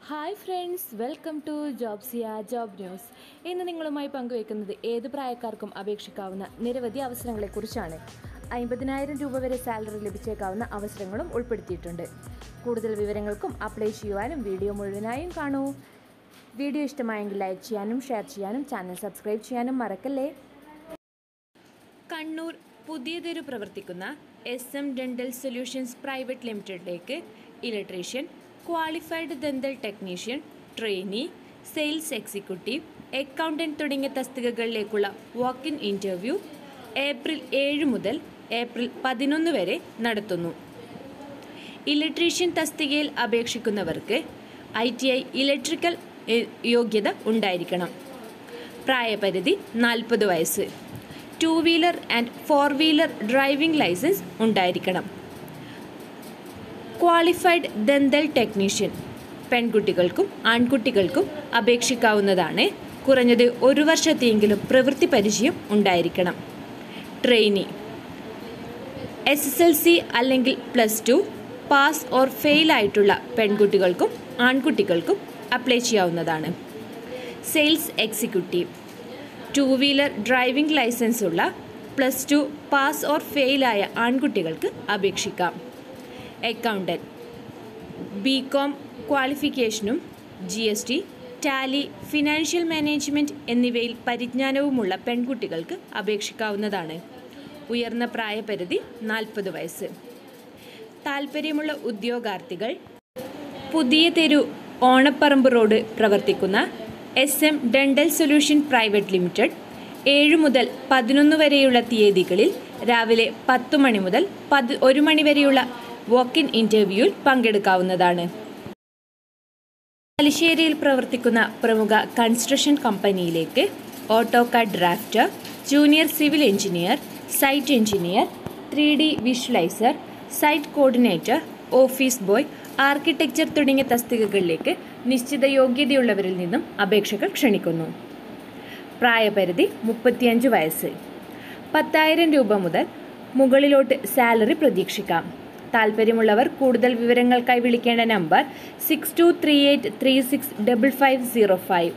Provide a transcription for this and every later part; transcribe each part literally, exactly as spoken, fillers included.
Hi friends, welcome to ജോബ്സിയ job news. ഇന്ന് നിങ്ങളുമായി പങ്കുവയ്ക്കുന്നത് ഏത് പ്രായക്കാർക്കും അപേക്ഷിക്കാവുന്ന നിരവധി അവസരങ്ങളെക്കുറിച്ചാണ്. അമ്പതിനായിരം രൂപ വരെ സാലറി ലഭിച്ചേക്കാവുന്ന അവസരങ്ങളും ഉൾപ്പെടുത്തിയിട്ടുണ്ട്. കൂടുതൽ വിവരങ്ങൾക്കും അപ്ലൈ ചെയ്യുവാനും വീഡിയോ മുഴുവനായും കാണൂ. വീഡിയോ ഇഷ്ടമായെങ്കിൽ ലൈക്ക് ചെയ്യാനും ഷെയർ ചെയ്യാനും ചാനൽ സബ്സ്ക്രൈബ് ചെയ്യാനും മറക്കല്ലേ. കണ്ണൂർ പുതിയതെരു പ്രവർത്തിക്കുന്ന S M dental solutions private ലിമിറ്റഡിലേക്ക് electrician, qualified dental technician, trainee, sales executive, accountant തുടങ്ങിയ തസ്തികകളിലേക്കുള്ള വാക്ക് ഇൻ ഇൻ്റർവ്യൂ ഏപ്രിൽ ഏഴ് മുതൽ ഏപ്രിൽ പതിനൊന്ന് വരെ നടത്തുന്നു. ഇലക്ട്രീഷ്യൻ തസ്തികയിൽ അപേക്ഷിക്കുന്നവർക്ക് ഐ ടി ഐ ഇലക്ട്രിക്കൽ യോഗ്യത ഉണ്ടായിരിക്കണം. പ്രായപരിധി നാൽപ്പത് വയസ്സ്. Two wheeler and four wheeler driving licence ഉണ്ടായിരിക്കണം. ക്വാളിഫൈഡ് ദന്തൽ ടെക്നീഷ്യൻ പെൺകുട്ടികൾക്കും ആൺകുട്ടികൾക്കും അപേക്ഷിക്കാവുന്നതാണ്. കുറഞ്ഞത് ഒരു വർഷത്തെയെങ്കിലും പ്രവൃത്തി പരിചയം ഉണ്ടായിരിക്കണം. Trainee S S L C അല്ലെങ്കിൽ plus two pass or fail ആയിട്ടുള്ള പെൺകുട്ടികൾക്കും ആൺകുട്ടികൾക്കും അപ്ലൈ ചെയ്യാവുന്നതാണ്. Sales executive two wheeler driving licence ഉള്ള പ്ലസ് ടു പാസ് ഓർ ഫെയിലായ ആൺകുട്ടികൾക്ക് അപേക്ഷിക്കാം. അക്കൗണ്ടൻറ്റ് ബി കോം ക്വാളിഫിക്കേഷനും G S T, tally, financial management എന്നിവയിൽ പരിജ്ഞാനവുമുള്ള പെൺകുട്ടികൾക്ക് അപേക്ഷിക്കാവുന്നതാണ്. ഉയർന്ന പ്രായപരിധി നാൽപ്പത് വയസ്സ്. താൽപ്പര്യമുള്ള ഉദ്യോഗാർത്ഥികൾ പുതിയ തെരു ഓണപ്പറമ്പ് റോഡ് പ്രവർത്തിക്കുന്ന S M dental solution private limited ഏഴ് മുതൽ പതിനൊന്ന് വരെയുള്ള തീയതികളിൽ രാവിലെ പത്ത് മണി മുതൽ പത് ഒരു മണി വരെയുള്ള വാക്ക് ഇൻ ഇൻ്റർവ്യൂവിൽ പങ്കെടുക്കാവുന്നതാണ്. തലശ്ശേരിയിൽ പ്രവർത്തിക്കുന്ന പ്രമുഖ കൺസ്ട്രക്ഷൻ കമ്പനിയിലേക്ക് AutoCAD drafter, junior civil engineer, site engineer, three D visualiser, site coordinator, office boy, architecture തുടങ്ങിയ തസ്തികകളിലേക്ക് നിശ്ചിത യോഗ്യതയുള്ളവരിൽ നിന്നും അപേക്ഷകൾ ക്ഷണിക്കുന്നു. പ്രായപരിധി മുപ്പത്തിയഞ്ച് വയസ്സ്. പത്തായിരം രൂപ മുതൽ മുകളിലോട്ട് സാലറി പ്രതീക്ഷിക്കാം. താൽപ്പര്യമുള്ളവർ കൂടുതൽ വിവരങ്ങൾക്കായി വിളിക്കേണ്ട number six two three eight three six double five zero five.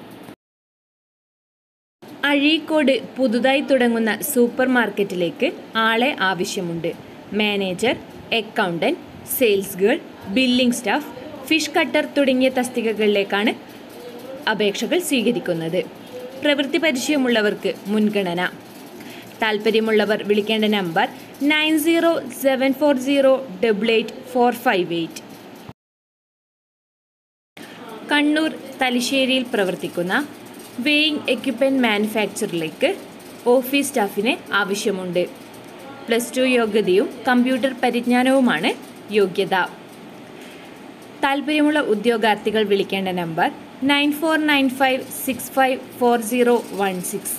Azhikode പുതുതായി തുടങ്ങുന്ന സൂപ്പർ മാർക്കറ്റിലേക്ക് ആളെ ആവശ്യമുണ്ട്. Manager, accountant, sales girl, billing staff, fish cutter തുടങ്ങിയ തസ്തികകളിലേക്കാണ് അപേക്ഷകൾ സ്വീകരിക്കുന്നത്. പ്രവൃത്തി പരിചയമുള്ളവർക്ക് മുൻഗണന. താൽപ്പര്യമുള്ളവർ വിളിക്കേണ്ട number nine zero seven four zero double eight four five eight. Kannur തലശ്ശേരിയിൽ പ്രവർത്തിക്കുന്ന വെയിങ് എക്യുപ്മെൻറ്റ് മാനുഫാക്ചറിലേക്ക് ഓഫീസ് സ്റ്റാഫിനെ ആവശ്യമുണ്ട്. പ്ലസ് ടു യോഗ്യതയും കമ്പ്യൂട്ടർ പരിജ്ഞാനവുമാണ് യോഗ്യത. താൽപ്പര്യമുള്ള ഉദ്യോഗാർത്ഥികൾ വിളിക്കേണ്ട number nine four nine five six five four zero one six.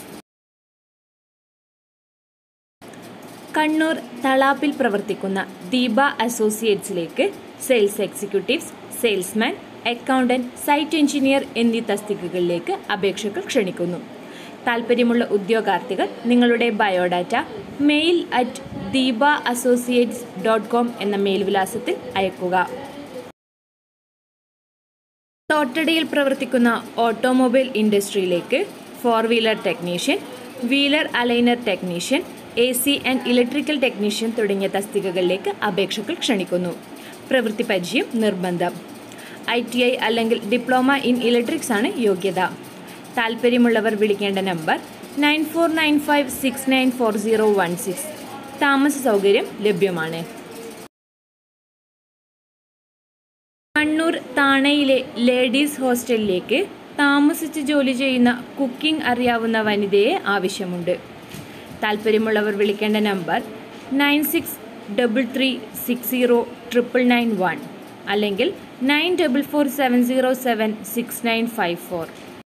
Kannur തളാപ്പിൽ പ്രവർത്തിക്കുന്ന ദീപ അസോസിയേറ്റ്സിലേക്ക് sales executives, salesman, accountant, site engineer എന്നീ തസ്തികകളിലേക്ക് അപേക്ഷകൾ ക്ഷണിക്കുന്നു. താൽപ്പര്യമുള്ള ഉദ്യോഗാർത്ഥികൾ നിങ്ങളുടെ biodata mail at Deepa associates dot com എന്ന മെയിൽ വിലാസത്തിൽ അയക്കുക. തോട്ടടയിൽ പ്രവർത്തിക്കുന്ന ഓട്ടോമൊബൈൽ ഇൻഡസ്ട്രിയിലേക്ക് four wheeler technician, wheeler aligner technician, A C and electrical technician തുടങ്ങിയ തസ്തികകളിലേക്ക് അപേക്ഷകൾ ക്ഷണിക്കുന്നു. പ്രവൃത്തി പരിചയം നിർബന്ധം. ഐ ടി ഐ അല്ലെങ്കിൽ ഡിപ്ലോമ ഇൻ ഇലക്ട്രിക്സ് ആണ് യോഗ്യത. താൽപ്പര്യമുള്ളവർ വിളിക്കേണ്ട number nine four nine five six nine four zero one six. താമസ സൗകര്യം ലഭ്യമാണ്. കണ്ണൂർ താണയിലെ ലേഡീസ് ഹോസ്റ്റലിലേക്ക് താമസിച്ച് ജോലി ചെയ്യുന്ന കുക്കിംഗ് അറിയാവുന്ന വനിതയെ ആവശ്യമുണ്ട്. താൽപ്പര്യമുള്ളവർ വിളിക്കേണ്ട number nine six double three six zero triple nine one അല്ലെങ്കിൽ nine double four seven zero seven six nine five four.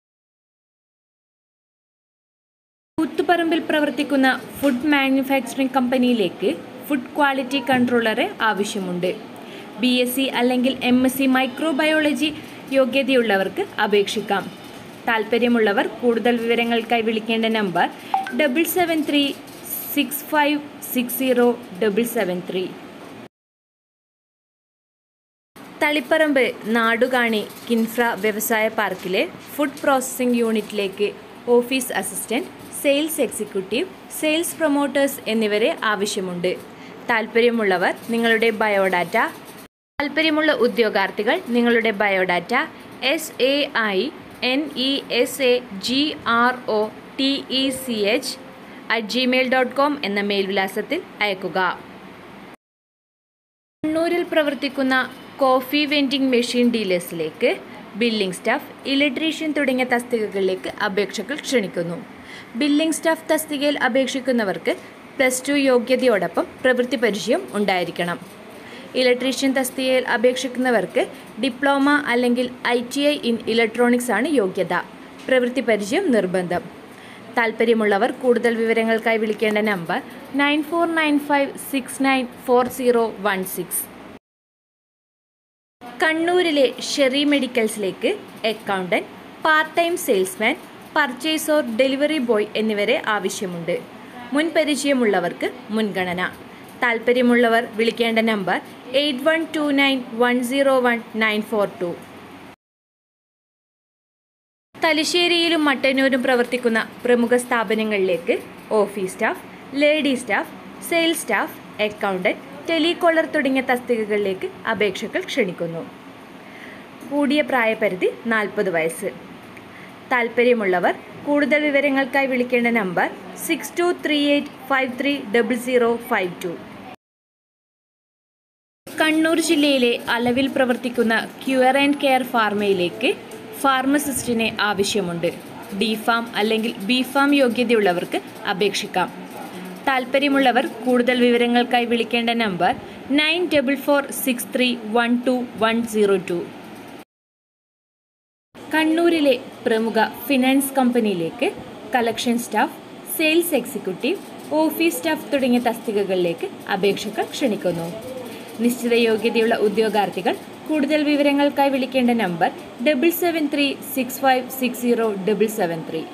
കൂത്തുപറമ്പിൽ പ്രവർത്തിക്കുന്ന ഫുഡ് മാനുഫാക്ചറിംഗ് കമ്പനിയിലേക്ക് ഫുഡ് ക്വാളിറ്റി കൺട്രോളറെ ആവശ്യമുണ്ട്. ബി എസ് സി അല്ലെങ്കിൽ എം എസ് സി മൈക്രോബയോളജി യോഗ്യതയുള്ളവർക്ക് അപേക്ഷിക്കാം. താൽപ്പര്യമുള്ളവർ കൂടുതൽ വിവരങ്ങൾക്കായി വിളിക്കേണ്ട number double seven three six five six zero double seven three. Taliparamba Nadukani Kinfra വ്യവസായ പാർക്കിലെ ഫുഡ് പ്രോസസ്സിംഗ് യൂണിറ്റിലേക്ക് office assistant, sales executive, sales promoters എന്നിവരെ ആവശ്യമുണ്ട്. താൽപ്പര്യമുള്ളവർ നിങ്ങളുടെ ബയോഡാറ്റ താൽപ്പര്യമുള്ള ഉദ്യോഗാർത്ഥികൾ നിങ്ങളുടെ biodata S A I N E S A G R O T E C H at Gmail dot com എന്ന മേൽവിലാസത്തിൽ അയക്കുക. കണ്ണൂരിൽ പ്രവർത്തിക്കുന്ന കോഫി വെൻഡിംഗ് മെഷീൻ ഡീലേഴ്സിലേക്ക് ബില്ലിംഗ് സ്റ്റാഫ്, ഇലക്ട്രീഷ്യൻ തുടങ്ങിയ തസ്തികകളിലേക്ക് അപേക്ഷകൾ ക്ഷണിക്കുന്നു. ബില്ലിംഗ് സ്റ്റാഫ് തസ്തികയിൽ അപേക്ഷിക്കുന്നവർക്ക് പ്ലസ് ടു യോഗ്യതയോടൊപ്പം പ്രവൃത്തി പരിചയം ഉണ്ടായിരിക്കണം. ഇലക്ട്രീഷ്യൻ തസ്തികയിൽ അപേക്ഷിക്കുന്നവർക്ക് ഡിപ്ലോമ അല്ലെങ്കിൽ I T I in electronics ആണ് യോഗ്യത. പ്രവൃത്തി പരിചയം നിർബന്ധം. താൽപ്പര്യമുള്ളവർ കൂടുതൽ വിവരങ്ങൾക്കായി വിളിക്കേണ്ട number nine four nine five six nine four zero one six. കണ്ണൂരിലെ ഷെറി മെഡിക്കൽസിലേക്ക് accountant, part time salesman, purchase or delivery boy എന്നിവരെ ആവശ്യമുണ്ട്. മുൻപരിചയമുള്ളവർക്ക് മുൻഗണന. താൽപ്പര്യമുള്ളവർ വിളിക്കേണ്ട number eight one two nine one zero one nine four two. തലശ്ശേരിയിലും മട്ടന്നൂരും പ്രവർത്തിക്കുന്ന പ്രമുഖ സ്ഥാപനങ്ങളിലേക്ക് office staff, lady staff, sales staff, accountant, telecaller തുടങ്ങിയ തസ്തികകളിലേക്ക് അപേക്ഷകൾ ക്ഷണിക്കുന്നു. കൂടിയ പ്രായപരിധി നാൽപ്പത് വയസ്സ്. താൽപ്പര്യമുള്ളവർ കൂടുതൽ വിവരങ്ങൾക്കായി വിളിക്കേണ്ട number six two three eight five three double zero five two. Kannur ജില്ലയിലെ അലവിൽ പ്രവർത്തിക്കുന്ന ക്യൂർ ആൻഡ് കെയർ ഫാർമയിലേക്ക് ഫാർമസിസ്റ്റിനെ ആവശ്യമുണ്ട്. ഡി ഫാം അല്ലെങ്കിൽ ബി ഫാം യോഗ്യതയുള്ളവർക്ക് അപേക്ഷിക്കാം. താൽപ്പര്യമുള്ളവർ കൂടുതൽ വിവരങ്ങൾക്കായി വിളിക്കേണ്ട number nine double four six three one two one zero two. കണ്ണൂരിലെ പ്രമുഖ ഫിനാൻസ് കമ്പനിയിലേക്ക് collection staff, sales executive, office staff തുടങ്ങിയ തസ്തികകളിലേക്ക് അപേക്ഷകൾ ക്ഷണിക്കുന്നു. നിശ്ചിത യോഗ്യതയുള്ള ഉദ്യോഗാർത്ഥികൾ കൂടുതൽ വിവരങ്ങൾക്കായി വിളിക്കേണ്ട number double seven three six five six zero double seven three.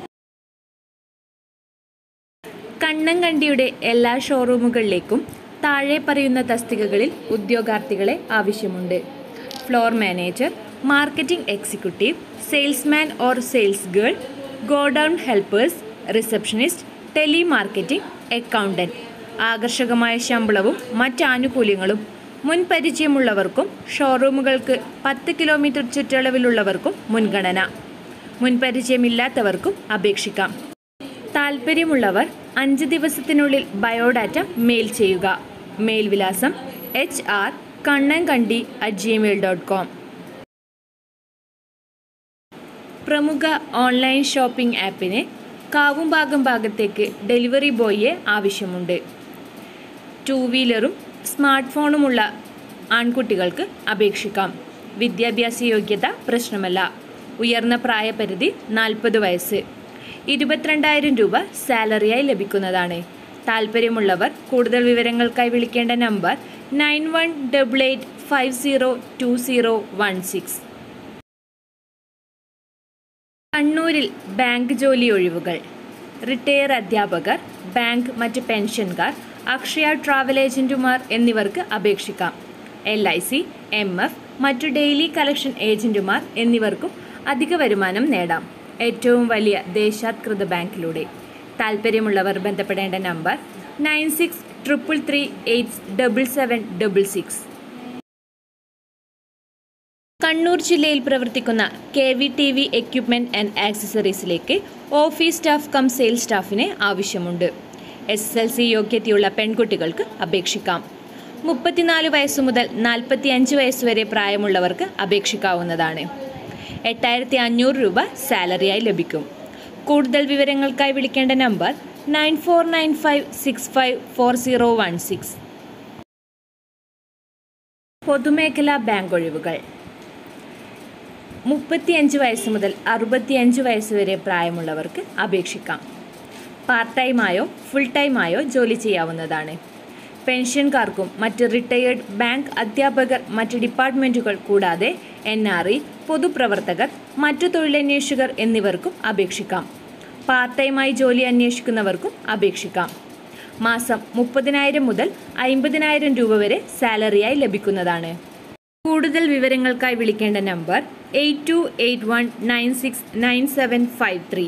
കണ്ണങ്കണ്ടിയുടെ എല്ലാ ഷോറൂമുകളിലേക്കും താഴെ പറയുന്ന തസ്തികകളിൽ ഉദ്യോഗാർത്ഥികളെ ആവശ്യമുണ്ട്. Floor manager, marketing executive, salesman or sales girl, godown helpers, receptionist, telemarketing, accountant. ആകർഷകമായ ശമ്പളവും മറ്റ് ആനുകൂല്യങ്ങളും. മുൻപരിചയമുള്ളവർക്കും ഷോറൂമുകൾക്ക് പത്ത് കിലോമീറ്റർ ചുറ്റളവിലുള്ളവർക്കും മുൻഗണന. മുൻപരിചയമില്ലാത്തവർക്കും അപേക്ഷിക്കാം. താൽപ്പര്യമുള്ളവർ അഞ്ച് ദിവസത്തിനുള്ളിൽ ബയോഡാറ്റ മെയിൽ ചെയ്യുക. മെയിൽ വിലാസം H R Kannankandi at Gmail dot com. പ്രമുഖ ഓൺലൈൻ ഷോപ്പിംഗ് ആപ്പിന് കാവുംഭാഗം ഭാഗത്തേക്ക് ഡെലിവറി ബോയിയെ ആവശ്യമുണ്ട്. ടൂ വീലറും സ്മാർട്ട് ഫോണുമുള്ള ആൺകുട്ടികൾക്ക് അപേക്ഷിക്കാം. വിദ്യാഭ്യാസ യോഗ്യത പ്രശ്നമല്ല. ഉയർന്ന പ്രായപരിധി നാൽപ്പത് വയസ്സ്. ഇരുപത്തിരണ്ടായിരം രൂപ സാലറിയായി ലഭിക്കുന്നതാണ്. താൽപ്പര്യമുള്ളവർ കൂടുതൽ വിവരങ്ങൾക്കായി വിളിക്കേണ്ട number nine one double eight five zero two zero one six. കണ്ണൂരിൽ ബാങ്ക് ജോലി ഒഴിവുകൾ. റിട്ടയർ അധ്യാപകർ, ബാങ്ക്, മറ്റ് പെൻഷൻകാർ, അക്ഷയ ട്രാവൽ ഏജന്റുമാർ എന്നിവർക്ക് അപേക്ഷിക്കാം. L I C, M F, മറ്റു ഡെയിലി കളക്ഷൻ ഏജന്റുമാർ എന്നിവർക്കും അധിക വരുമാനം നേടാം. ഏറ്റവും വലിയ ദേശാത്കൃത ബാങ്കിലൂടെ. താൽപ്പര്യമുള്ളവർ ബന്ധപ്പെടേണ്ട number nine six triple three eight double seven double six. Kannur ജില്ലയിൽ പ്രവർത്തിക്കുന്ന K V T V equipment and ആക്സസറീസിലേക്ക് ഓഫീസ് സ്റ്റാഫ് കം സെയിൽസ് സ്റ്റാഫിനെ ആവശ്യമുണ്ട്. എസ് എസ് എൽ സി യോഗ്യതയുള്ള പെൺകുട്ടികൾക്ക് അപേക്ഷിക്കാം. മുപ്പത്തിനാല് വയസ്സു മുതൽ നാൽപ്പത്തി അഞ്ച് വയസ്സ് വരെ പ്രായമുള്ളവർക്ക് അപേക്ഷിക്കാവുന്നതാണ്. എട്ടായിരത്തി അഞ്ഞൂറ് രൂപ സാലറിയായി ലഭിക്കും. കൂടുതൽ വിവരങ്ങൾക്കായി വിളിക്കേണ്ട number nine four nine five six five four zero one six. പൊതുമേഖലാ ബാങ്ക് ഒഴിവുകൾ. മുപ്പത്തിയഞ്ച് വയസ്സ് മുതൽ അറുപത്തിയഞ്ച് വയസ്സ് വരെ പ്രായമുള്ളവർക്ക് അപേക്ഷിക്കാം. പാർട്ട് ടൈമായോ ഫുൾ ടൈമായോ ജോലി ചെയ്യാവുന്നതാണ്. പെൻഷൻകാർക്കും മറ്റ് റിട്ടയേർഡ് ബാങ്ക് അധ്യാപകർ, മറ്റ് ഡിപ്പാർട്ട്മെൻറ്റുകൾ കൂടാതെ എൻ ആർ ഇ, പൊതുപ്രവർത്തകർ, മറ്റു തൊഴിലന്വേഷകർ എന്നിവർക്കും അപേക്ഷിക്കാം. പാർട്ട് ടൈമായി ജോലി അന്വേഷിക്കുന്നവർക്കും അപേക്ഷിക്കാം. മാസം മുപ്പതിനായിരം മുതൽ അൻപതിനായിരം രൂപ വരെ സാലറിയായി ലഭിക്കുന്നതാണ്. കൂടുതൽ വിവരങ്ങൾക്കായി വിളിക്കേണ്ട number eight two eight one nine six nine seven five three.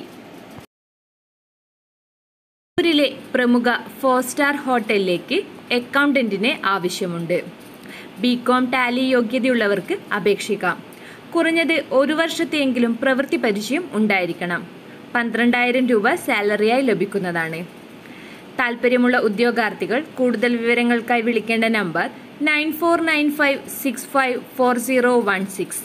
കണ്ണൂരിലെ പ്രമുഖ ഫോർ സ്റ്റാർ ഹോട്ടലിലേക്ക് അക്കൗണ്ടന്റിനെ ആവശ്യമുണ്ട്. ബി കോം ടാലി യോഗ്യതയുള്ളവർക്ക് അപേക്ഷിക്കാം. കുറഞ്ഞത് ഒരു വർഷത്തെയെങ്കിലും പ്രവൃത്തി പരിചയം ഉണ്ടായിരിക്കണം. പന്ത്രണ്ടായിരം രൂപ സാലറിയായി ലഭിക്കുന്നതാണ്. താൽപ്പര്യമുള്ള ഉദ്യോഗാർത്ഥികൾ കൂടുതൽ വിവരങ്ങൾക്കായി വിളിക്കേണ്ട number nine four nine five six five four zero one six.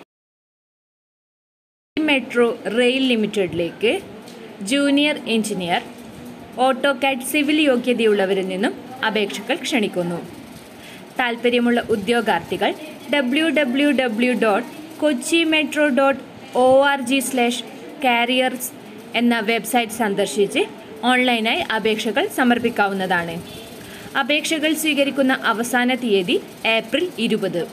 Metro rail ലിമിറ്റഡിലേക്ക് junior engineer AutoCAD civil യോഗ്യതയുള്ളവരിൽ നിന്നും അപേക്ഷകൾ ക്ഷണിക്കുന്നു. താൽപ്പര്യമുള്ള ഉദ്യോഗാർത്ഥികൾ W W W dot Kochi metro dot O R G slash careers എന്ന വെബ്സൈറ്റ് സന്ദർശിച്ച് ഓൺലൈനായി അപേക്ഷകൾ സമർപ്പിക്കാവുന്നതാണ്. അപേക്ഷകൾ സ്വീകരിക്കുന്ന അവസാന തീയതി ഏപ്രിൽ ഇരുപത്.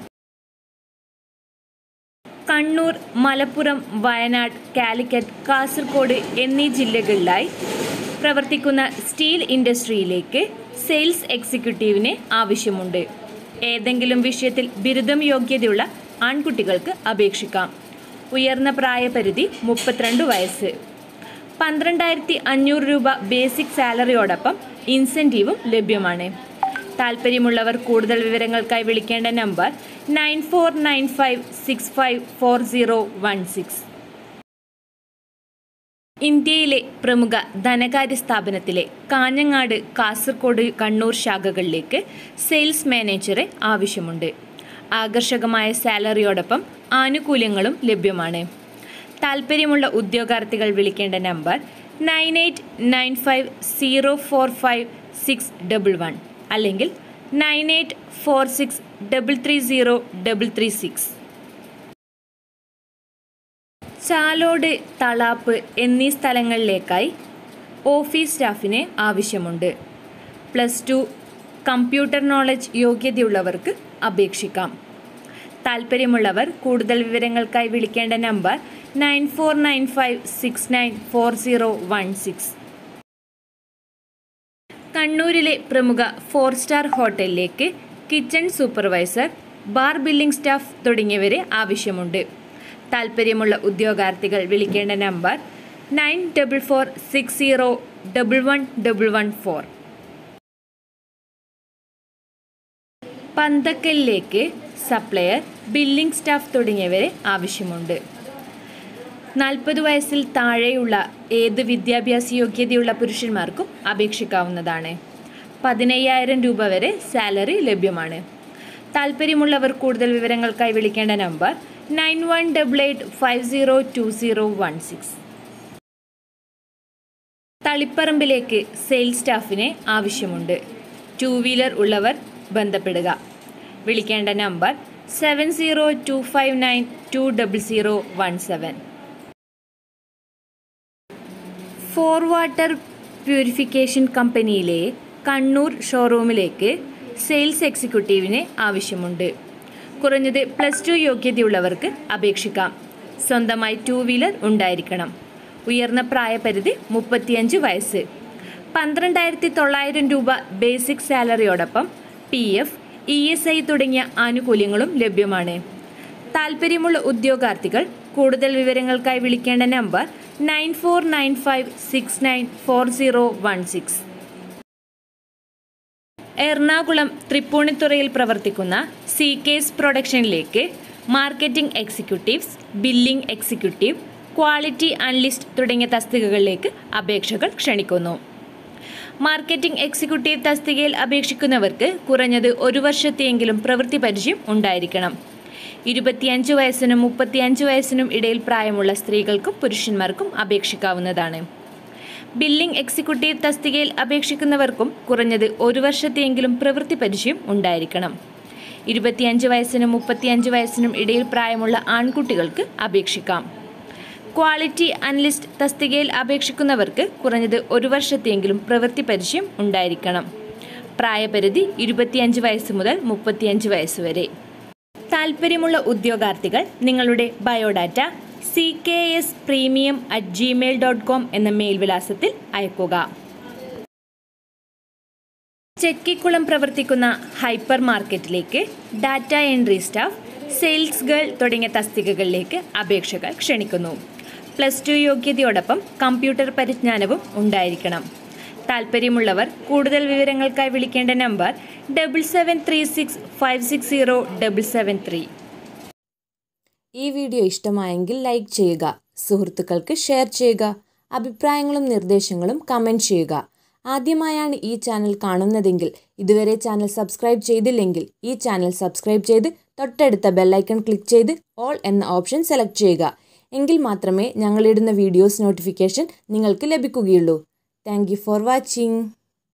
കണ്ണൂർ, മലപ്പുറം, വയനാട്, കാലിക്കറ്റ്, കാസർഗോഡ് എന്നീ ജില്ലകളിലായി പ്രവർത്തിക്കുന്ന സ്റ്റീൽ ഇൻഡസ്ട്രിയിലേക്ക് സെയിൽസ് എക്സിക്യൂട്ടീവിനെ ആവശ്യമുണ്ട്. ഏതെങ്കിലും വിഷയത്തിൽ ബിരുദം യോഗ്യതയുള്ള ആൺകുട്ടികൾക്ക് അപേക്ഷിക്കാം. ഉയർന്ന പ്രായപരിധി മുപ്പത്തിരണ്ട് വയസ്സ്. പന്ത്രണ്ടായിരത്തി അഞ്ഞൂറ് രൂപ ബേസിക് സാലറിയോടൊപ്പം ഇൻസെൻറ്റീവും ലഭ്യമാണ്. താൽപ്പര്യമുള്ളവർ കൂടുതൽ വിവരങ്ങൾക്കായി വിളിക്കേണ്ട number nine four nine five six five four zero one six. ഇന്ത്യയിലെ പ്രമുഖ ധനകാര്യ സ്ഥാപനത്തിലെ കാഞ്ഞങ്ങാട്, കാസർഗോഡ്, കണ്ണൂർ ശാഖകളിലേക്ക് സെയിൽസ് മാനേജറെ ആവശ്യമുണ്ട്. ആകർഷകമായ സാലറിയോടൊപ്പം ആനുകൂല്യങ്ങളും ലഭ്യമാണ്. താൽപ്പര്യമുള്ള ഉദ്യോഗാർത്ഥികൾ വിളിക്കേണ്ട number nine eight nine five zero four five six double one അല്ലെങ്കിൽ nine eight four six double three zero double three six. Chalode, Thalap എന്നീ സ്ഥലങ്ങളിലേക്കായി ഓഫീസ് സ്റ്റാഫിനെ ആവശ്യമുണ്ട്. പ്ലസ് ടു കമ്പ്യൂട്ടർ നോളജ് യോഗ്യതയുള്ളവർക്ക് അപേക്ഷിക്കാം. താൽപ്പര്യമുള്ളവർ കൂടുതൽ വിവരങ്ങൾക്കായി വിളിക്കേണ്ട number nine four nine five six nine four zero one six. കണ്ണൂരിലെ പ്രമുഖ ഫോർ സ്റ്റാർ ഹോട്ടലിലേക്ക് kitchen supervisor, bar billing staff തുടങ്ങിയവരെ ആവശ്യമുണ്ട്. താൽപ്പര്യമുള്ള ഉദ്യോഗാർത്ഥികൾ വിളിക്കേണ്ട number nine double four six zero double one double one four. പന്തക്കലിലേക്ക് സപ്ലയർ, ബില്ലിംഗ് സ്റ്റാഫ് തുടങ്ങിയവരെ ആവശ്യമുണ്ട്. നാൽപ്പത് വയസ്സിൽ താഴെയുള്ള ഏത് വിദ്യാഭ്യാസ യോഗ്യതയുള്ള പുരുഷന്മാർക്കും അപേക്ഷിക്കാവുന്നതാണ്. പതിനയ്യായിരം രൂപ വരെ സാലറി ലഭ്യമാണ്. താൽപ്പര്യമുള്ളവർ കൂടുതൽ വിവരങ്ങൾക്കായി വിളിക്കേണ്ട number nine one double eight five zero two zero one six. തളിപ്പറമ്പിലേക്ക് സെയിൽസ് സ്റ്റാഫിനെ ആവശ്യമുണ്ട്. ടു വീലർ ഉള്ളവർ ബന്ധപ്പെടുക. വിളിക്കേണ്ട number seven zero two five nine two double zero one seven. Four water purification കമ്പനിയിലെ കണ്ണൂർ ഷോറൂമിലേക്ക് സെയിൽസ് എക്സിക്യൂട്ടീവിനെ ആവശ്യമുണ്ട്. കുറഞ്ഞത് പ്ലസ് ടു യോഗ്യതയുള്ളവർക്ക് അപേക്ഷിക്കാം. സ്വന്തമായി ടു വീലർ ഉണ്ടായിരിക്കണം. ഉയർന്ന പ്രായപരിധി മുപ്പത്തിയഞ്ച് വയസ്സ്. പന്ത്രണ്ടായിരത്തി തൊള്ളായിരം രൂപ ബേസിക് സാലറിയോടൊപ്പം P F, E S I തുടങ്ങിയ ആനുകൂല്യങ്ങളും ലഭ്യമാണ്. താൽപ്പര്യമുള്ള ഉദ്യോഗാർത്ഥികൾ കൂടുതൽ വിവരങ്ങൾക്കായി വിളിക്കേണ്ട number nine four nine five six nine four zero one six. Ernakulam തൃപ്പൂണിത്തുറയിൽ പ്രവർത്തിക്കുന്ന സി കേസ് പ്രൊഡക്ഷനിലേക്ക് marketing executives, billing executive, quality analyst തുടങ്ങിയ തസ്തികകളിലേക്ക് അപേക്ഷകൾ ക്ഷണിക്കുന്നു. മാർക്കറ്റിംഗ് എക്സിക്യൂട്ടീവ് തസ്തികയിൽ അപേക്ഷിക്കുന്നവർക്ക് കുറഞ്ഞത് ഒരു വർഷത്തെയെങ്കിലും പ്രവൃത്തി പരിചയം ഉണ്ടായിരിക്കണം. ഇരുപത്തിയഞ്ച് വയസ്സിനും മുപ്പത്തിയഞ്ച് വയസ്സിനും ഇടയിൽ പ്രായമുള്ള സ്ത്രീകൾക്കും പുരുഷന്മാർക്കും അപേക്ഷിക്കാവുന്നതാണ്. ബില്ലിംഗ് എക്സിക്യൂട്ടീവ് തസ്തികയിൽ അപേക്ഷിക്കുന്നവർക്കും കുറഞ്ഞത് ഒരു വർഷത്തെയെങ്കിലും പ്രവൃത്തി പരിചയം ഉണ്ടായിരിക്കണം. ഇരുപത്തിയഞ്ച് വയസ്സിനും മുപ്പത്തിയഞ്ച് വയസ്സിനും ഇടയിൽ പ്രായമുള്ള ആൺകുട്ടികൾക്ക് അപേക്ഷിക്കാം. ക്വാളിറ്റി അനലിസ്റ്റ് തസ്തികയിൽ അപേക്ഷിക്കുന്നവർക്ക് കുറഞ്ഞത് ഒരു വർഷത്തെയെങ്കിലും പ്രവൃത്തി പരിചയം ഉണ്ടായിരിക്കണം. പ്രായപരിധി ഇരുപത്തിയഞ്ച് വയസ്സ് മുതൽ മുപ്പത്തിയഞ്ച് വയസ്സ് വരെ. താൽപ്പര്യമുള്ള ഉദ്യോഗാർത്ഥികൾ നിങ്ങളുടെ biodata C K S premium at Gmail dot com എന്ന മെയിൽ വിലാസത്തിൽ അയക്കുക. ചെക്കിക്കുളം പ്രവർത്തിക്കുന്ന ഹൈപ്പർ മാർക്കറ്റിലേക്ക് data entry staff, sales girl തുടങ്ങിയ തസ്തികകളിലേക്ക് അപേക്ഷകൾ ക്ഷണിക്കുന്നു. പ്ലസ് ടു യോഗ്യതയോടൊപ്പം കമ്പ്യൂട്ടർ പരിജ്ഞാനവും ഉണ്ടായിരിക്കണം. താല്പര്യമുള്ളവർ കൂടുതൽ വിവരങ്ങൾക്കായി വിളിക്കേണ്ട number double seven three six five six zero double seven three. ഈ വീഡിയോ ഇഷ്ടമായെങ്കിൽ ലൈക്ക് ചെയ്യുക, സുഹൃത്തുക്കൾക്ക് ഷെയർ ചെയ്യുക, അഭിപ്രായങ്ങളും നിർദ്ദേശങ്ങളും കമൻറ്റ് ചെയ്യുക. ആദ്യമായാണ് ഈ ചാനൽ കാണുന്നതെങ്കിൽ ഇതുവരെ ചാനൽ സബ്സ്ക്രൈബ് ചെയ്തില്ലെങ്കിൽ ഈ ചാനൽ സബ്സ്ക്രൈബ് ചെയ്ത് തൊട്ടടുത്ത ബെല്ലൈക്കൺ ക്ലിക്ക് ചെയ്ത് ഓൾ എന്ന ഓപ്ഷൻ സെലക്ട് ചെയ്യുക. എങ്കിൽ മാത്രമേ ഞങ്ങളിടുന്ന വീഡിയോസ് നോട്ടിഫിക്കേഷൻ നിങ്ങൾക്ക് ലഭിക്കുകയുള്ളൂ. Thank you for watching.